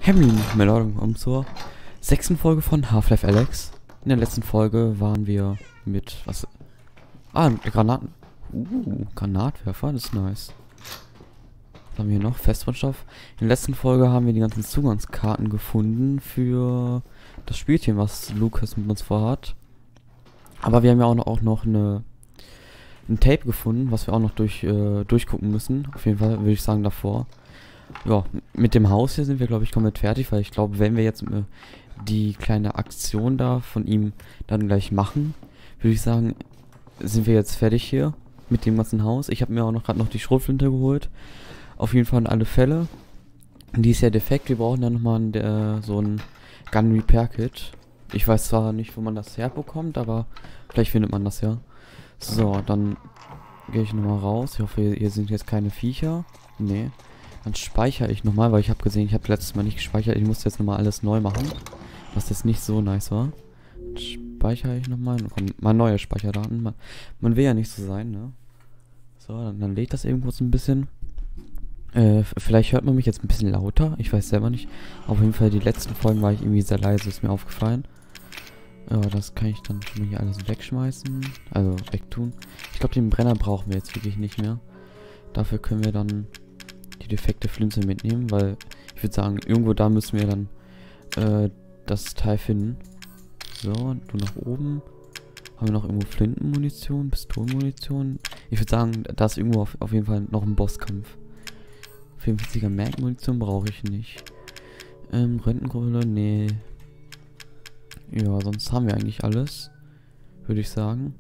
Hamlin, willkommen zur 6. Folge von Half-Life Alyx. In der letzten Folge waren wir mit was? Granaten. Granatwerfer, das ist nice. Was haben wir noch? Festbrennstoff. In der letzten Folge haben wir die ganzen Zugangskarten gefunden für das Spielchen, was Lukas mit uns vorhat. Aber wir haben ja auch noch ein Tape gefunden, was wir auch noch durchgucken müssen. Auf jeden Fall würde ich sagen davor. Ja, mit dem Haus hier sind wir, glaube ich, komplett fertig, weil ich glaube, wenn wir jetzt die kleine Aktion da von ihm dann gleich machen, würde ich sagen, sind wir jetzt fertig hier mit dem ganzen Haus. Ich habe mir auch noch gerade die Schrotflinte geholt. Auf jeden Fall in alle Fälle. Die ist ja defekt, wir brauchen dann nochmal so ein Gun Repair Kit. Ich weiß zwar nicht, wo man das herbekommt, aber vielleicht findet man das ja. So, dann gehe ich nochmal raus. Ich hoffe, hier sind jetzt keine Viecher. Nee. Dann speichere ich nochmal, weil ich habe gesehen, ich habe letztes Mal nicht gespeichert. Ich musste jetzt nochmal alles neu machen, was jetzt nicht so nice war. Dann speichere ich nochmal. Mal neue Speicherdaten. Man will ja nicht so sein, ne? So, dann lädt das irgendwo so ein bisschen. Vielleicht hört man mich jetzt ein bisschen lauter. Ich weiß selber nicht. Auf jeden Fall, die letzten Folgen war ich irgendwie sehr leise, ist mir aufgefallen. Ja, das kann ich dann schon mal hier alles wegschmeißen. Also wegtun. Ich glaube, den Brenner brauchen wir jetzt wirklich nicht mehr. Dafür können wir dann die defekte Flinte mitnehmen, weil ich würde sagen, irgendwo da müssen wir dann das Teil finden. So, du nach oben. Haben wir noch irgendwo Flintenmunition, Pistolenmunition? Ich würde sagen, da ist irgendwo auf jeden Fall noch ein Bosskampf. 45er Mag-Munition brauche ich nicht. Röntgengröle, nee. Ja, sonst haben wir eigentlich alles. Würde ich sagen.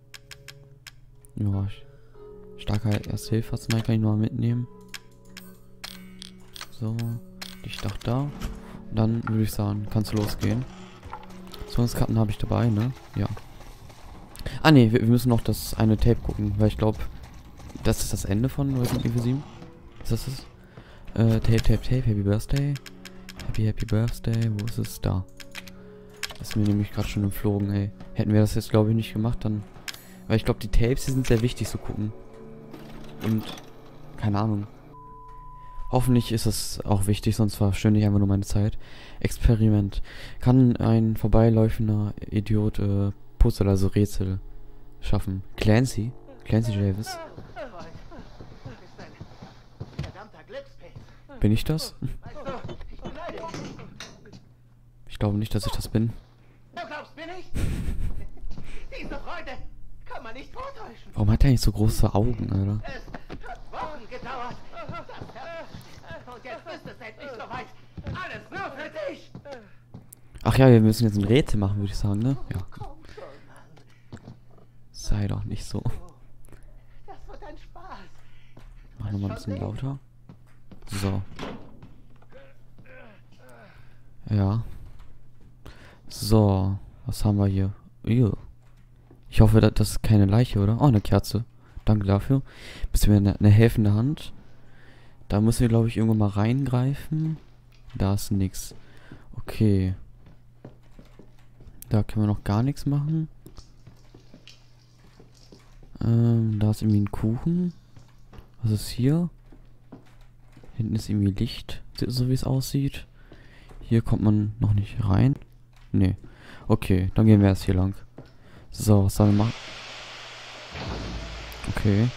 Ja, starker Erste-Hilfe-Arznei kann ich noch mal mitnehmen. So, ich dachte da. Und dann würde ich sagen, kannst du losgehen. Zugangskarten habe ich dabei, ne? Ja. Ah ne, wir müssen noch das eine Tape gucken, weil ich glaube, das ist das Ende von Resident Evil 7. Ist das es? Tape, Happy Birthday. Happy Birthday, wo ist es? Da. Das ist mir nämlich gerade schon entflogen, ey. Hätten wir das jetzt, glaube ich, nicht gemacht, dann... Weil ich glaube, die Tapes, die sind sehr wichtig zu gucken. Und... keine Ahnung. Hoffentlich ist es auch wichtig, sonst verschwende ich einfach nur meine Zeit. Experiment. Kann ein vorbeiläufender Idiot Puzzle, also Rätsel, schaffen? Clancy Davis. Bin ich das? Ich glaube nicht, dass ich das bin. Warum hat er eigentlich so große Augen, Alter? Ach ja, wir müssen jetzt ein Rätsel machen, würde ich sagen, ne? Ja. Sei doch nicht so. Mach nochmal ein bisschen lauter. So. Ja. So. Was haben wir hier? Ew. Ich hoffe, das ist keine Leiche, oder? Oh, eine Kerze. Danke dafür. Bisschen mehr eine helfende Hand. Da müssen wir, glaube ich, irgendwo mal reingreifen. Da ist nix. Okay. Da können wir noch gar nichts machen. Da ist irgendwie ein Kuchen. Was ist hier? Hinten ist irgendwie Licht, so wie es aussieht. Hier kommt man noch nicht rein. Nee. Okay, dann gehen wir erst hier lang. So, was sollen wir machen? Okay.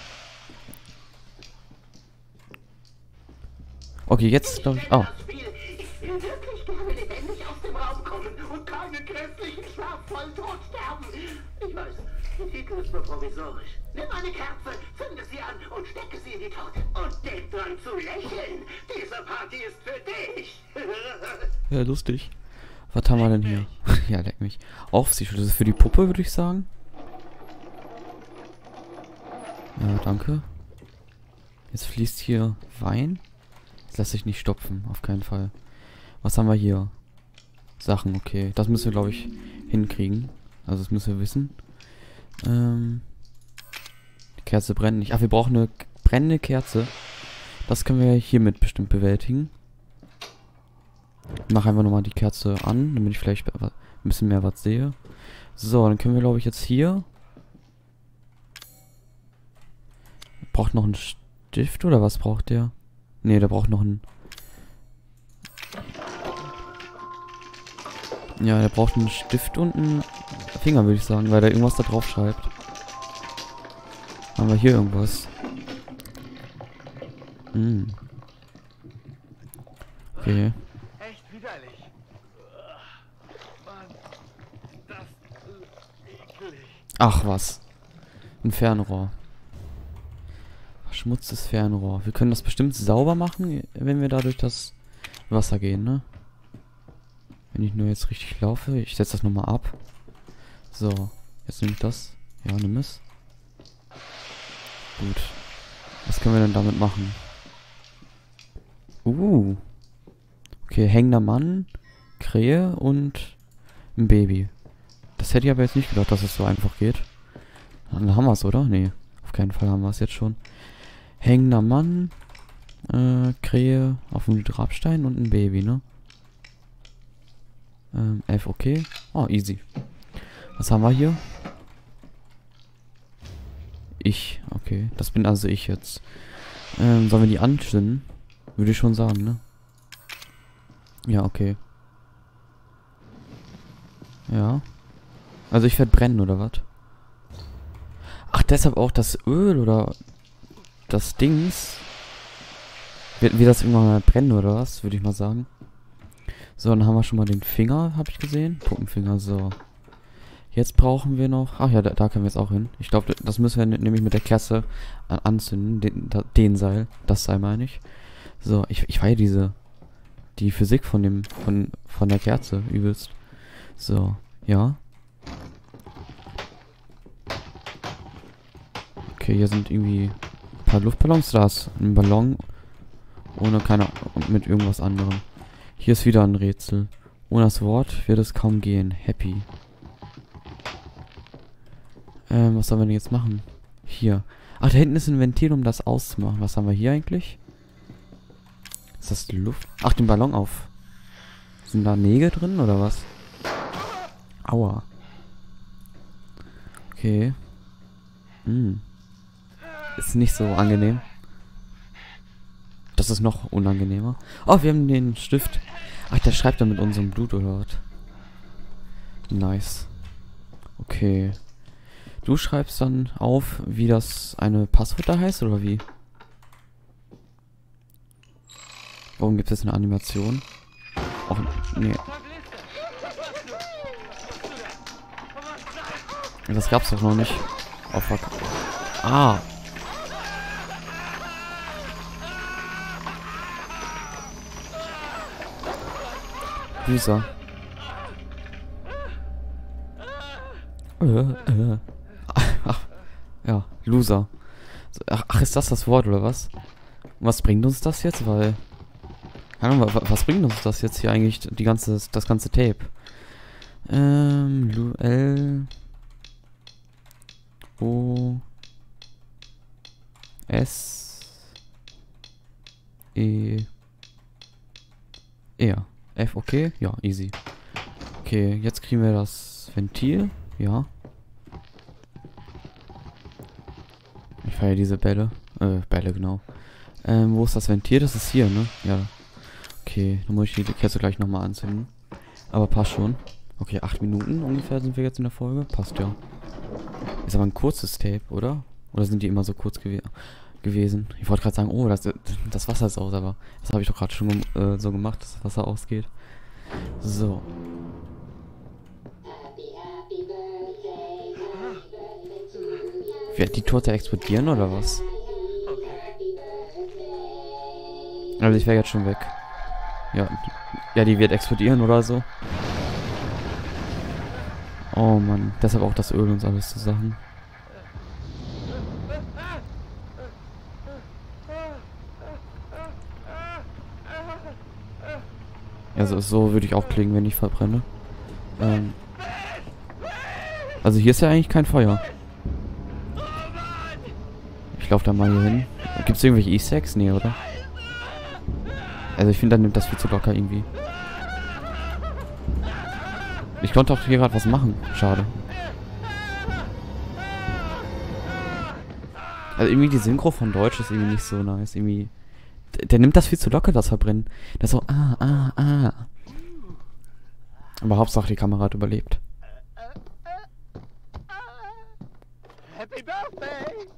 Okay, jetzt glaube ich... Oh. Ich will wirklich gerne lebendig aus dem Raum kommen und keinen grässlichen schlafvollen Tod sterben. Ich weiß, die Titel ist nur provisorisch. Nimm eine Kerze, zünde sie an und stecke sie in die Torte. Und denk dran zu lächeln. Diese Party ist für dich. Ja, lustig. Was haben wir denn hier? Ja, leck mich. Aufsicht, das ist für die Puppe, würde ich sagen. Ja, danke. Jetzt fließt hier Wein. Das lässt sich nicht stopfen, auf keinen Fall. Was haben wir hier? Sachen, okay. Das müssen wir, glaube ich, hinkriegen. Also das müssen wir wissen. Die Kerze brennt nicht. Ach, wir brauchen eine brennende Kerze. Das können wir hiermit bestimmt bewältigen. Ich mache einfach nochmal die Kerze an, damit ich vielleicht ein bisschen mehr was sehe. So, dann können wir, glaube ich, jetzt hier... Braucht noch einen Stift oder was braucht der? Ne, der braucht noch einen... Ja, der braucht einen Stift und einen Finger, würde ich sagen, weil der irgendwas da drauf schreibt. Haben wir hier irgendwas? Hm. Okay. Echt widerlich. Mann, das eklig. Ach was. Ein Fernrohr. Verschmutztes Fernrohr. Wir können das bestimmt sauber machen, wenn wir da durch das Wasser gehen, ne? Wenn ich nur jetzt richtig laufe. Ich setze das nochmal ab. So. Jetzt nehme ich das. Ja, nimm es. Gut. Was können wir denn damit machen? Okay, hängender Mann, Krähe und ein Baby. Das hätte ich aber jetzt nicht gedacht, dass es so einfach geht. Dann haben wir es, oder? Nee, auf keinen Fall haben wir es jetzt schon. Hängender Mann, Krähe auf dem Grabstein und ein Baby, ne? F, okay. Oh, easy. Was haben wir hier? Ich, okay. Das bin also ich jetzt. Sollen wir die anzünden? Würde ich schon sagen, ne? Ja, okay. Ja. Also ich werde brennen, oder was? Ach, deshalb auch das Öl, oder das Dings. Wird das irgendwann mal brennen, oder was? Würde ich mal sagen. So, dann haben wir schon mal den Finger, habe ich gesehen. Puppenfinger, so. Jetzt brauchen wir noch... Ach ja, da können wir jetzt auch hin. Ich glaube, das müssen wir nämlich mit der Kerze anzünden. Den Seil. Das Seil meine ich. So, ich feiere die Physik von der Kerze übelst. So, ja. Okay, hier sind irgendwie ein paar Luftballons. Da ist ein Ballon ohne mit irgendwas anderem. Hier ist wieder ein Rätsel. Ohne das Wort wird es kaum gehen. Happy. Was sollen wir denn jetzt machen? Hier. Ach, da hinten ist ein Ventil, um das auszumachen. Was haben wir hier eigentlich? Ist das die Luft? Ach, den Ballon auf. Sind da Nägel drin, oder was? Aua. Okay. Ist nicht so angenehm. Das ist noch unangenehmer. Oh, wir haben den Stift. Ach, der schreibt dann mit unserem Blut, oder was? Nice. Okay. Du schreibst dann auf, wie das eine Passwort da heißt, oder wie? Warum gibt es eine Animation? Och, nee. Das gab's doch noch nicht. Oh, fuck. Ah. Loser. Ach, ja, Loser. Ach, ist das Wort, oder was? Und was bringt uns das jetzt? Weil... Keine Ahnung, was bringt uns das jetzt hier eigentlich, das ganze Tape? L... O... S... E... R. F, okay? Ja, easy. Okay, jetzt kriegen wir das Ventil. Ja. Ich feiere diese Bälle. Bälle, genau. Wo ist das Ventil? Das ist hier, ne? Ja. Okay, dann muss ich die Kerze gleich nochmal anzünden. Aber passt schon. Okay, 8 Minuten ungefähr sind wir jetzt in der Folge. Passt ja. Ist aber ein kurzes Tape, oder? Oder sind die immer so kurz gewesen? Ich wollte gerade sagen, oh, das Wasser ist aus, aber das habe ich doch gerade schon so gemacht, dass das Wasser ausgeht. So. Wird die Torte explodieren, oder was? Also ich wäre jetzt schon weg. Ja, die wird explodieren oder so. Oh Mann, deshalb auch das Öl und alles zusammen. Also so würde ich auch klingen, wenn ich verbrenne. Also hier ist ja eigentlich kein Feuer. Ich laufe da mal hier hin. Gibt es irgendwelche Easter Eggs? Nee, oder? Also ich finde, dann nimmt das viel zu locker irgendwie. Ich konnte auch hier gerade was machen. Schade. Also irgendwie die Synchro von Deutsch ist irgendwie nicht so nice. Irgendwie... Der nimmt das viel zu locker, das Verbrennen. Das ist so, Aber Hauptsache die Kamera hat überlebt. Happy Birthday!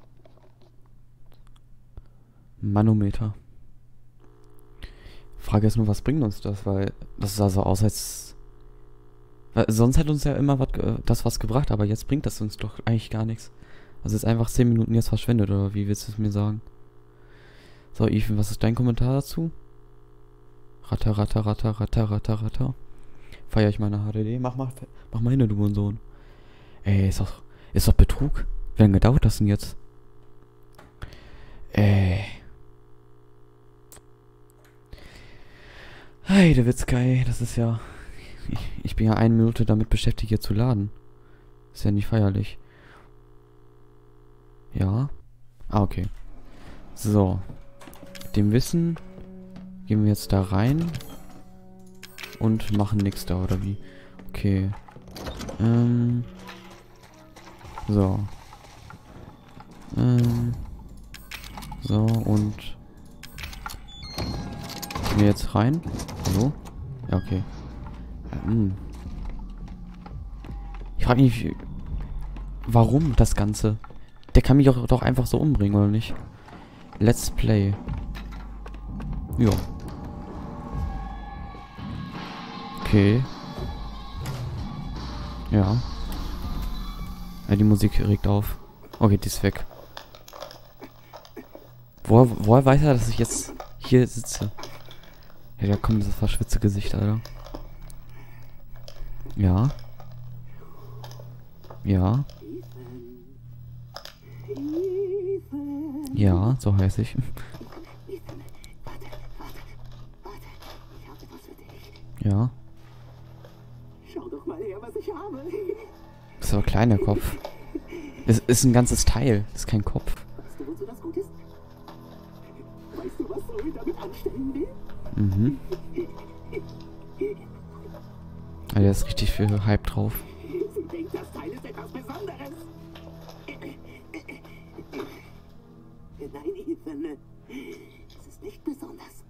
Manometer. Frage ist nur, was bringt uns das? Weil das sah so aus, als... Weil sonst hätte uns ja immer das was gebracht, aber jetzt bringt das uns doch eigentlich gar nichts. Also ist einfach 10 Minuten jetzt verschwendet, oder wie willst du es mir sagen? So, Ethan, was ist dein Kommentar dazu? Ratter, ratter, ratter, ratter, ratter, ratter. Feier ich meine HDD? Mach mal hin, du Sohn. Ey, ist doch Betrug. Wie lange dauert das denn jetzt? Heidewitzkai, das ist ja... Ich bin ja 1 Minute damit beschäftigt, hier zu laden. Ist ja nicht feierlich. Ja. Ah, okay. So. Mit dem Wissen gehen wir jetzt da rein und machen nichts da, oder wie? Okay. So. So, und gehen wir jetzt rein? Hallo? Ja, okay. Ich frage mich, warum das Ganze? Der kann mich doch einfach so umbringen, oder nicht? Let's Play. Ja. Okay. Ja. Ja, die Musik regt auf. Okay, die ist weg. Woher weiß er, dass ich jetzt hier sitze? Ja, da kommt dieses verschwitzte Gesicht, Alter. Ja. Ja. Ja, so heiße ich. Warte. Ich habe etwas für dich. Ja. Schau doch mal her, was ich habe. Das ist aber klein, der Kopf. Es ist ein ganzes Teil. Das ist kein Kopf. Weißt du, wozu das gut ist? Weißt du, was Zoe damit anstellen will? Mhm. Ah, der ist richtig viel Hype drauf. Sie denkt, das Teil ist etwas Besonderes. Nein, Ethan. Es ist nicht besonders.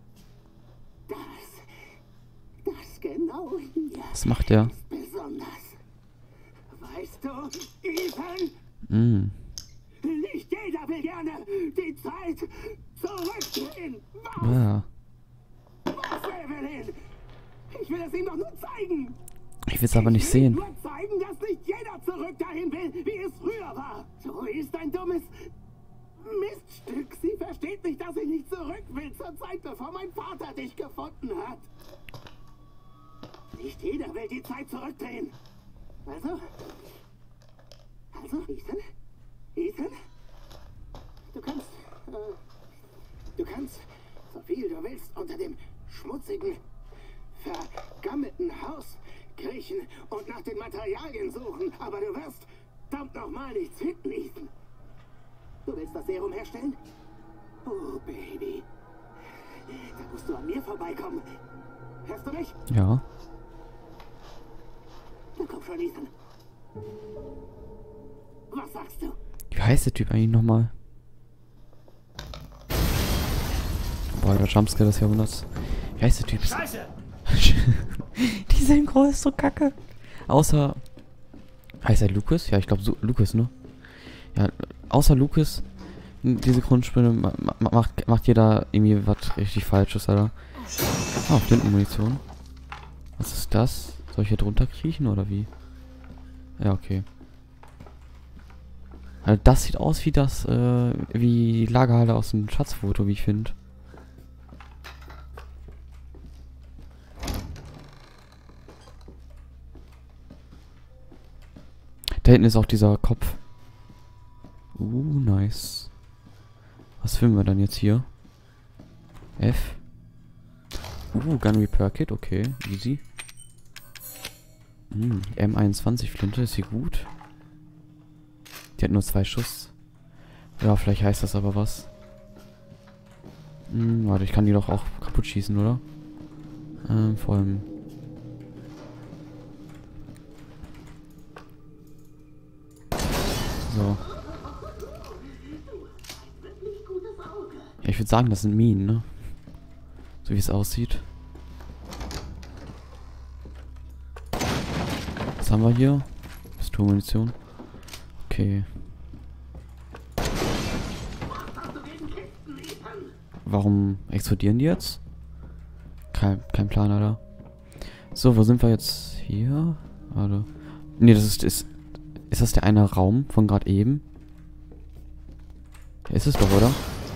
Das genau hier. Was macht der? Ist besonders. Weißt du, Ethan? Mhm. Nicht jeder will gerne die Zeit zurückdrehen. Ja. Was, Evelyn? Ich will es ihm doch nur zeigen. Ich will es aber nicht sehen. Ich will nur zeigen, dass nicht jeder zurück dahin will, wie es früher war. So ist ein dummes Miststück. Sie versteht nicht, dass ich nicht zurück will zur Zeit, bevor mein Vater dich gefunden hat. Nicht jeder will die Zeit zurückdrehen. Also, Ethan? Du kannst, so viel du willst, unter dem schmutzigen, vergammelten Haus kriechen und nach den Materialien suchen, aber du wirst verdammt nochmal nichts finden, Ethan. Du willst das Serum herstellen? Oh, Baby. Da musst du an mir vorbeikommen. Hörst du mich? Ja. Dann komm schon, Ethan. Was sagst du? Wie heißt der Typ eigentlich nochmal? Boah, der Jumpscare des Jahrhunderts. Wie heißt der Typ? Scheiße! Die Synchro ist so kacke. Außer... Heißt er Lucas? Ja, ich glaube so, Lucas, ne? Ja, außer Lucas, diese Grundspinne macht jeder irgendwie was richtig Falsches, Alter. Ah, Flintenmunition. Was ist das? Soll ich hier drunter kriechen, oder wie? Ja, okay. Also das sieht aus wie das, wie Lagerhalle aus dem Schatzfoto, wie ich finde. Da hinten ist auch dieser Kopf. Nice. Was filmen wir dann jetzt hier? F. Gun Repair Kit, okay, easy. M21 Flinte, ist sie gut? Die hat nur 2 Schuss. Ja, vielleicht heißt das aber was. Warte, ich kann die doch auch kaputt schießen, oder? Vor allem... So. Ja, ich würde sagen, das sind Minen, ne? So wie es aussieht. Was haben wir hier? Pistolmunition. Okay. Warum explodieren die jetzt? Kein Plan, Alter. So, wo sind wir jetzt? Hier? Warte. Nee, das ist das der eine Raum von gerade eben? Ja, ist es doch, oder?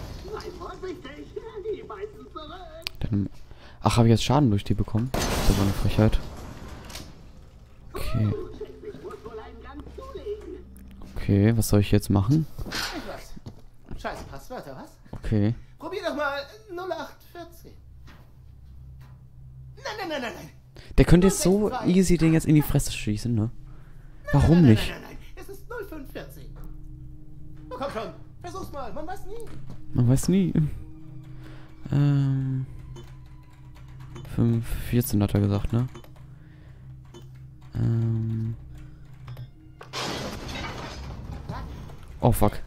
Dann, ach, habe ich jetzt Schaden durch die bekommen? Das war eine Frechheit. Okay. Okay, was soll ich jetzt machen? Was? Scheiß Passwörter, was? Okay. Probier doch mal 0814. Nein. Der könnte jetzt so easy den jetzt in die Fresse schießen, ne? Warum nicht? Nein. Es ist 0514. Oh, komm schon. Versuch's mal. Man weiß nie. Man weiß nie. 5,14 hat er gesagt, ne? Oh, fuck.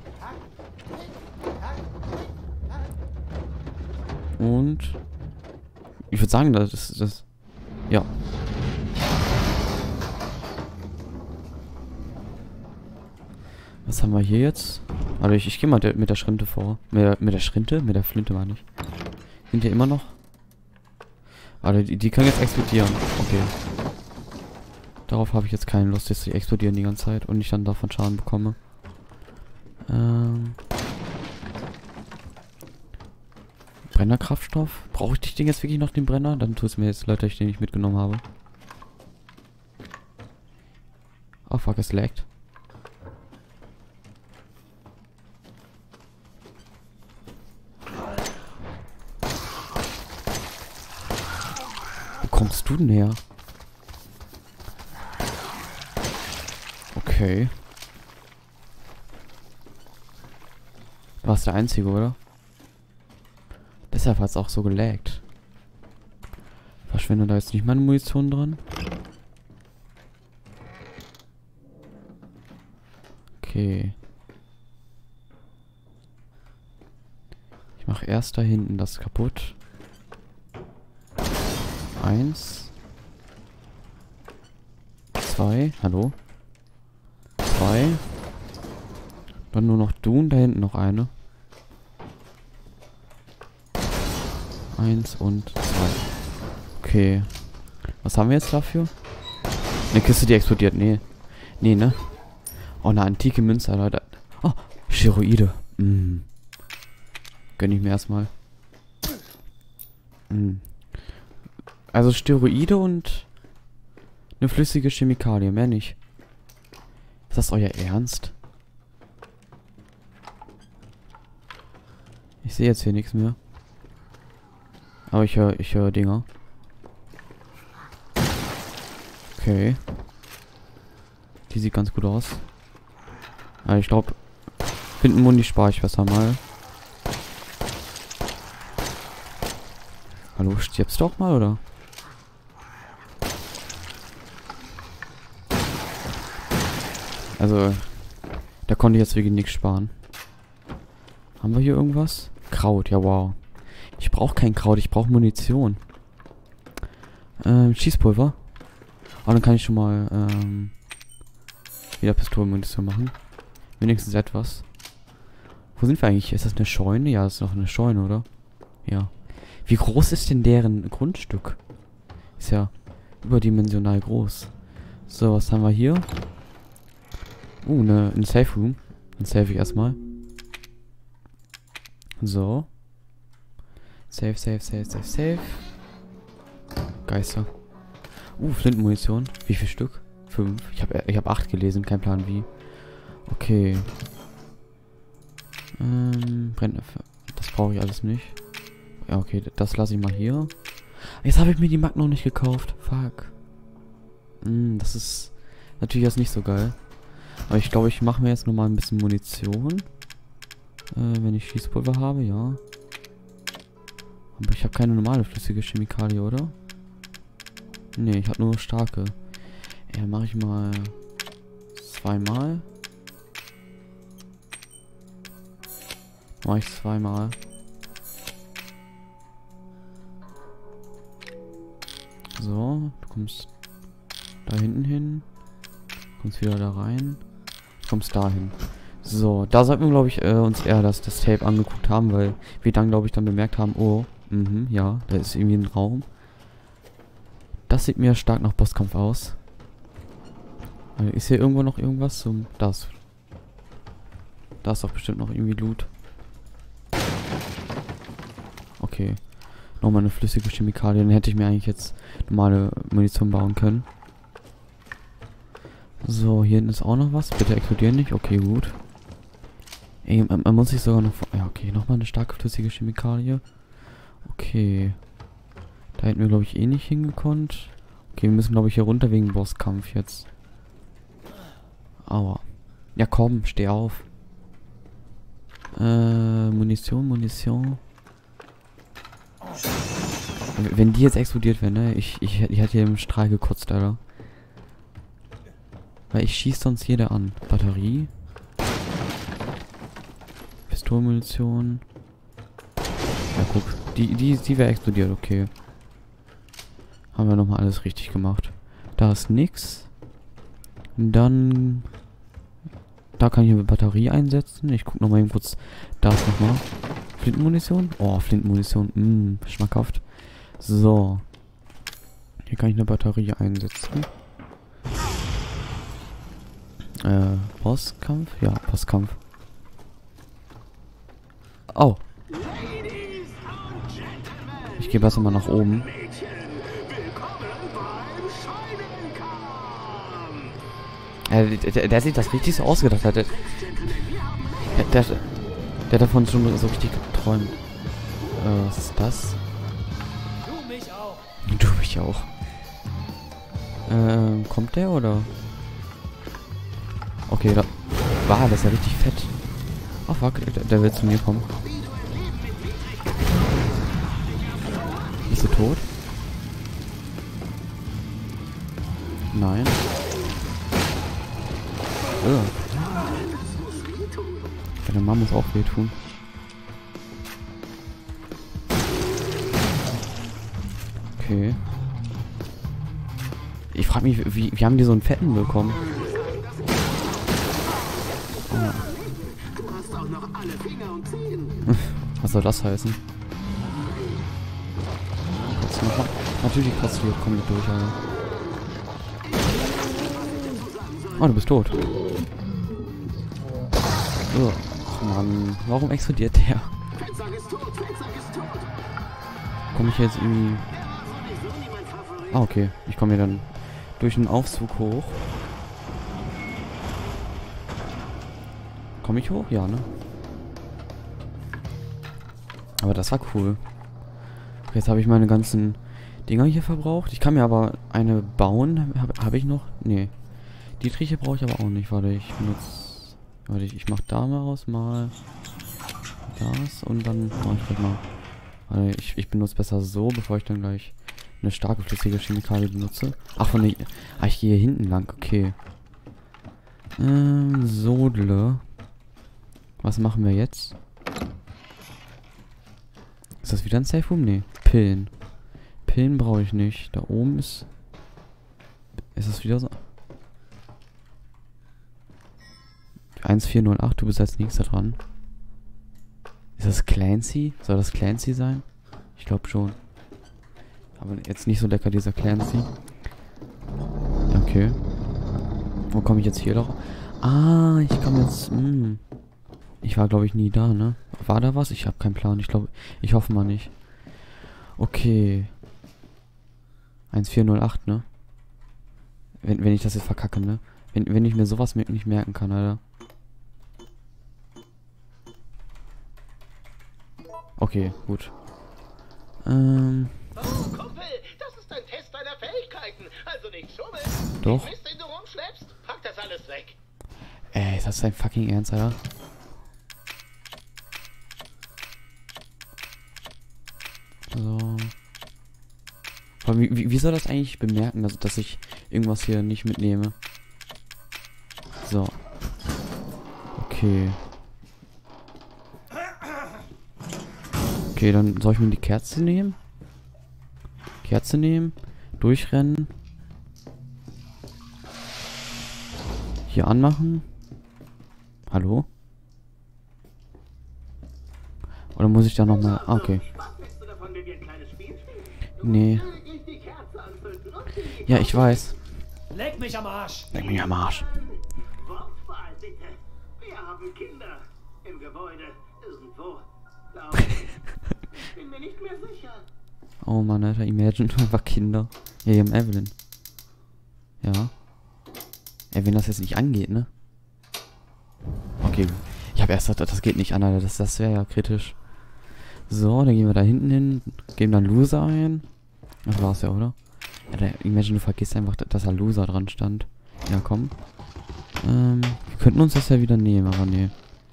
Und ich würde sagen, das ist das. Ja. Was haben wir hier jetzt? Also ich gehe mal mit der Schrinte vor. Mit der Schrinte? Mit der Flinte meine ich. Sind hier immer noch? Also die können jetzt explodieren. Okay. Darauf habe ich jetzt keine Lust, dass sie explodieren die ganze Zeit und ich dann davon Schaden bekomme. Brennerkraftstoff. Brauche ich den jetzt wirklich noch, den Brenner? Dann tut es mir jetzt leid, dass ich den nicht mitgenommen habe. Oh fuck, es laggt. Wo kommst du denn her? Okay. Du warst der Einzige, oder? Deshalb hat es auch so gelaggt. Verschwende da jetzt nicht meine Munition dran? Okay. Ich mache erst da hinten das kaputt. 1. 2. Hallo? 2. Dann nur noch du und da hinten noch eine. 1 und 2. Okay. Was haben wir jetzt dafür? Eine Kiste, die explodiert. Nee. Nee, ne? Oh, eine antike Münze, Leute. Oh, Steroide. Gönn ich mir erstmal. Also Steroide und eine flüssige Chemikalie, mehr nicht. Ist das euer Ernst? Ich sehe jetzt hier nichts mehr. Aber ich höre Dinger. Okay. Die sieht ganz gut aus. Aber ich glaube, Findenmundi spare ich besser mal. Hallo, stirbst du auch mal, oder? Also, da konnte ich jetzt wirklich nichts sparen. Haben wir hier irgendwas? Kraut, ja wow. Ich brauche kein Kraut, ich brauche Munition. Schießpulver. Aber dann kann ich schon mal wieder Pistolenmunition machen. Wenigstens etwas. Wo sind wir eigentlich? Ist das eine Scheune? Ja, das ist noch eine Scheune, oder? Ja. Wie groß ist denn deren Grundstück? Ist ja überdimensional groß. So, was haben wir hier? Ein Safe Room. Dann save ich erstmal. So. Save. Geister. Flintenmunition. Wie viel Stück? 5. Ich hab 8 gelesen, kein Plan wie. Okay. Das brauche ich alles nicht. Ja, okay, das lasse ich mal hier. Jetzt habe ich mir die Mag noch nicht gekauft. Fuck. Das ist natürlich jetzt nicht so geil. Aber ich glaube, ich mache mir jetzt nochmal ein bisschen Munition. Wenn ich Schießpulver habe, ja. Aber ich habe keine normale flüssige Chemikalie, oder? Nee, ich habe nur starke. Ja, mache ich mal 2-mal. Mache ich 2-mal. So, du kommst Da hinten hin. Kommst wieder da rein. Kommst da hin. So, da sollten wir, glaube ich, uns eher das Tape angeguckt haben, weil wir dann, glaube ich, dann bemerkt haben, oh, ja, da ist irgendwie ein Raum. Das sieht mir stark nach Bosskampf aus. Ist hier irgendwo noch irgendwas zum... Da ist doch bestimmt noch irgendwie Loot. Okay. Nochmal eine flüssige Chemikalie. Dann hätte ich mir eigentlich jetzt normale Munition bauen können. So, hier hinten ist auch noch was. Bitte explodieren nicht. Okay, gut. Ey, man muss sich sogar noch... Ja, okay. Nochmal eine starke flüssige Chemikalie. Okay. Da hätten wir, glaube ich, eh nicht hingekonnt. Okay, wir müssen, glaube ich, hier runter wegen Bosskampf jetzt. Aua. Ja, komm, steh auf. Munition. Wenn die jetzt explodiert wäre, ne? Ich hätte hier im Strahl gekotzt, Alter. Weil ich schieße sonst jeder an. Batterie. Pistolenmunition. Ja, guck. Die wäre explodiert, okay. Haben wir nochmal alles richtig gemacht. Da ist nix. Dann... Da kann ich eine Batterie einsetzen. Ich guck nochmal eben kurz. Da ist nochmal. Flintenmunition? Oh, Flintenmunition. Schmackhaft. So. Hier kann ich eine Batterie einsetzen. Bosskampf? Ja, Bosskampf. Oh. Ich gehe besser mal nach oben. Der sieht das richtig so ausgedacht hat. Der hat davon schon so richtig geträumt. Was ist das? Du mich auch. Du mich auch. Kommt der oder? Okay, da. Wow, das ist ja richtig fett. Oh fuck, der will zu mir kommen. Bist du tot? Nein. Deine Mama muss auch wehtun. Okay. Ich frage mich, wie haben die so einen fetten bekommen? Oh. Was soll das heißen? Natürlich kotzt du hier komplett durch, Alter. Oh, du bist tot. Oh, Mann, warum explodiert der? Komme ich jetzt irgendwie... Ah, okay. Ich komme hier dann durch einen Aufzug hoch. Komme ich hoch? Ja, ne? Aber das war cool. Jetzt habe ich meine ganzen Dinger hier verbraucht. Ich kann mir aber eine bauen. Habe ich noch? Nee. Die Triche brauche ich aber auch nicht. Warte, ich benutze... Warte, ich mache da mal das und dann mache ich gleich mal... Warte, ich benutze besser so, bevor ich dann gleich eine starke flüssige Chemikalie benutze. Ach, von der... Ah, ich gehe hier hinten lang. Okay. Sodle. Was machen wir jetzt? Ist das wieder ein Safe Room? Nee. Pillen. Pillen brauche ich nicht. Da oben ist... Ist das wieder so... 1408, du bist als nächster dran. Ist das Clancy? Soll das Clancy sein? Ich glaube schon. Aber jetzt nicht so lecker, dieser Clancy. Okay. Wo komme ich jetzt hier doch? Ah, ich komme jetzt... Ich war, glaube ich, nie da, ne? War da was? Ich habe keinen Plan. Ich hoffe mal nicht. Okay. 1408, ne? Wenn ich das jetzt verkacke, ne? Wenn ich mir sowas nicht merken kann, Alter. Okay, gut. Oh, Kumpel, das ist ein Test deiner Fähigkeiten. Also nicht schummeln. Doch. Den Mist, den du rumschleppst, pack das alles weg. Ey, ist das dein fucking Ernst, Alter? So. Aber wie soll das eigentlich bemerken, dass ich irgendwas hier nicht mitnehme? So. Okay. Okay, dann soll ich mir die Kerze nehmen? Durchrennen. Hier anmachen. Hallo? Oder muss ich da nochmal... Ah, okay. Nee. Ja, ich weiß. Leck mich am Arsch! Leck mich am Arsch. Wortwahl, bitte. Wir haben Kinder im Gebäude irgendwo. Ich bin mir nicht mehr sicher. Oh Mann, Alter, Imagine, einfach Kinder. Ja, die haben Evelyn. Ja. Ey, wenn das jetzt nicht angeht, ne? Okay. Ich habe erst gedacht, das geht nicht an, Alter. Das wäre ja kritisch. So, dann gehen wir da hinten hin. Geben dann Loser ein. Das war's ja, oder? Ja, Imagine, du vergisst einfach, dass da Loser dran stand. Ja, komm. Wir könnten uns das ja wieder nehmen, aber nee.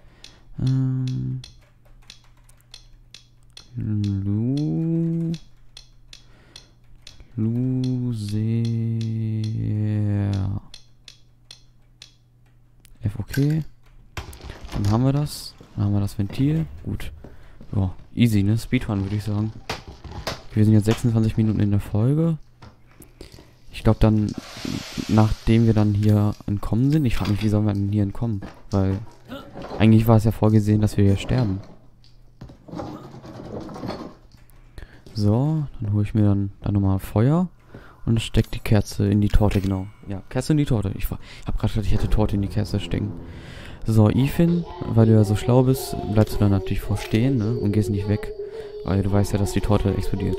Loser. F, okay. Dann haben wir das. Dann haben wir das Ventil. Gut. Ja, easy, ne? Speedrun, würde ich sagen. Wir sind jetzt 26 Minuten in der Folge. Ich glaube dann, nachdem wir dann hier entkommen sind, ich frage mich, wie sollen wir denn hier entkommen? Weil eigentlich war es ja vorgesehen, dass wir hier sterben. So, dann hole ich mir dann nochmal Feuer und stecke die Kerze in die Torte, genau. Ja, Kerze in die Torte. Ich habe gerade gedacht, ich hätte Torte in die Kerze stecken. So, Ethan, weil du ja so schlau bist, bleibst du dann natürlich vorstehen, ne? Und gehst nicht weg. Weil du weißt ja, dass die Torte explodiert.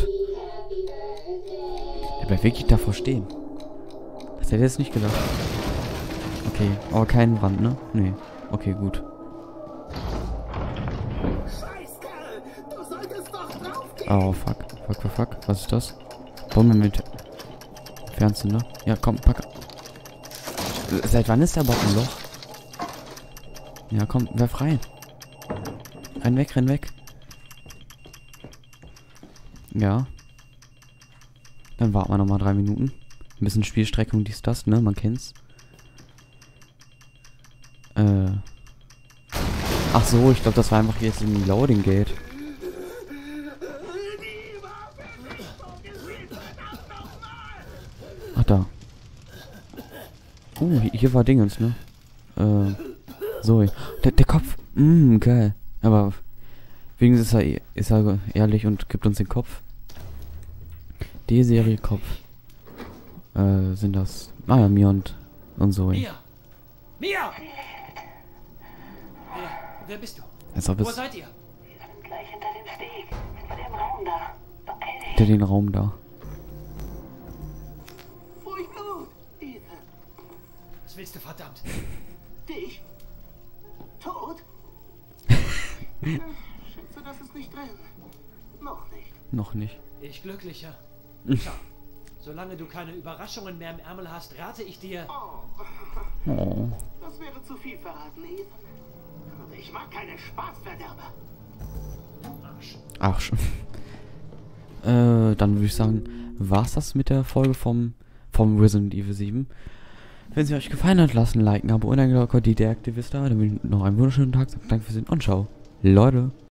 Der bleibt wirklich davor stehen. Das hätte ich jetzt nicht gedacht. Okay, aber kein Brand, ne? Nee. Okay, gut. Scheißkerl, du solltest doch draufgehen. Oh, fuck. Fuck. Was ist das? Bombe mit Fernzünder. Ja, komm, pack. Seit wann ist da überhaupt ein Loch? Ja, komm, werf rein. Renn weg. Ja. Dann warten wir nochmal 3 Minuten. Ein bisschen Spielstrecke und dies, das, ne? Man kennt's. Ach so, ich glaube, das war einfach jetzt ein Loading Gate. Ach, da. Hier war Dingens, ne? So. Der Kopf. Geil. Aber wenigstens ist er ehrlich und gibt uns den Kopf. Die Serie Kopf. Sind das. Ah ja, Mia und Zoe. Mia! Wer bist du? Als ob Wo es seid ihr? Wir sind gleich hinter dem Steg. Hinter dem Raum da. Beeil dich. hinter den Raum da. Furchtblut. Ethan. Was willst du, verdammt? Dich? Tot? Schätze, das ist nicht drin. Noch nicht. Noch nicht. Ich glücklicher. Schau, solange du keine Überraschungen mehr im Ärmel hast, rate ich dir... Oh. Das wäre zu viel verraten, Ethan. Und ich mag keine Spaßverderber. Ach schon. Dann würde ich sagen, war's das mit der Folge vom Resident Evil 7. Wenn sie euch gefallen hat, lasst ein Like, ein Abo und ein Glocke, die deaktiviert da. Dann wünsche ich noch einen wunderschönen Tag. Danke fürs Sehen und ciao. Leute.